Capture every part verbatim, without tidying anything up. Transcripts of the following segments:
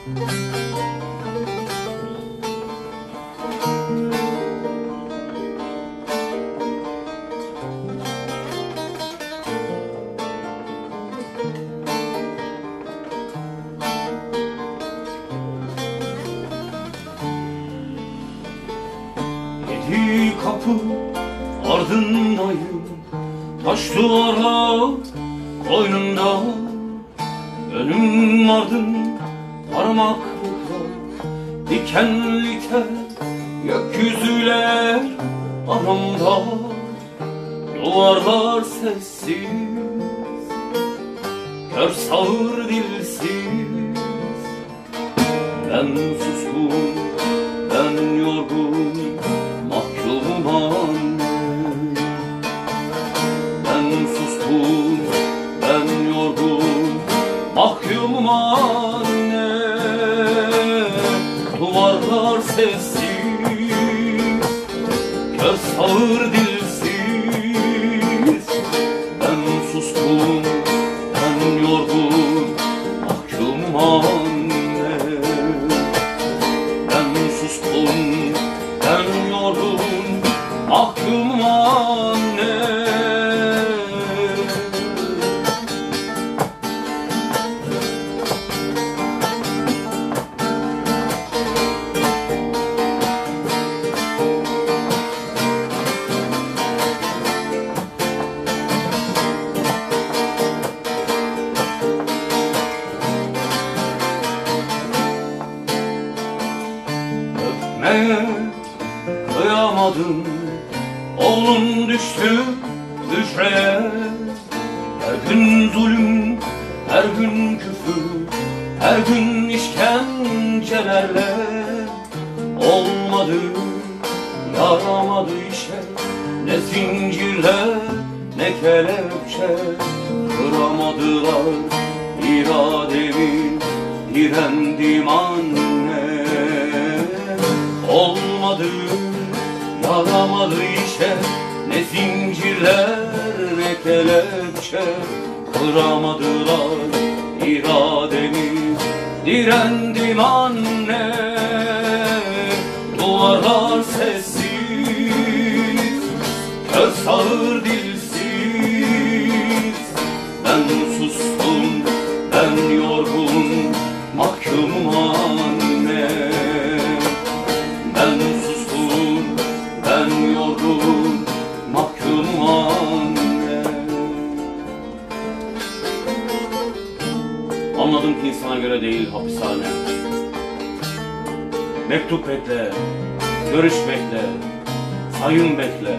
Yedi kapı ardındayım, taş duvarlar koynunda, önüm ardın parmaklıklar, dikenli tel gökyüzüler aramda. Duvarlar sessiz, kör sağır dilsiz. Ben suskun, ben yorgun, mahkumum anne. Ben suskun, ben yorgun, mahkumum anne. Duvarlar sessiz, kör sağır dilsiz. Ben suskun, ben yorgun, mahkumum anne. Ben suskun, ben yorgun, mahkumum anne. Öpmeye kıyamadım, oğlum düştü hücreye. Her gün zulüm, her gün küfür, her gün işkencelerle. Olmadı, yaramadı işe, ne zincirler ne kelepçe. Kıramadılar irademi, direndim anne. Olmadı, yaramadı işe, ne zincirler ne kelepçe. Kıramadılar irademi, direndim anne. Duvarlar sessiz, kör sağır dilsiz. Ben sustum, ben yorgun, mahkumum anne. Ben sustum, ben yorgun, mahkumum anne. Anladım ki insana göre değil hapishane. Mektup bekle, görüş bekle, sayım bekle.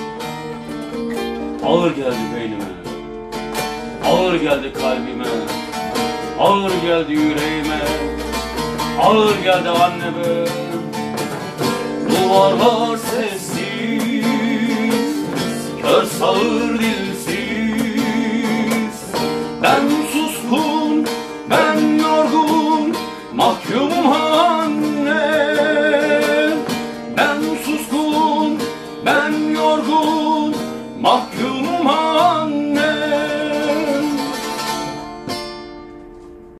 Ağır geldi beynime, ağır geldi kalbime, ağır geldi yüreğime, ağır geldi anneme. Duvarlar sessiz, kör sağır dilsiz.